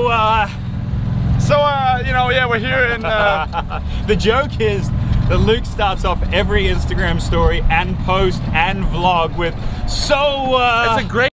you know, yeah, we're here in... The joke is that Luke starts off every Instagram story and post and vlog with, it's a great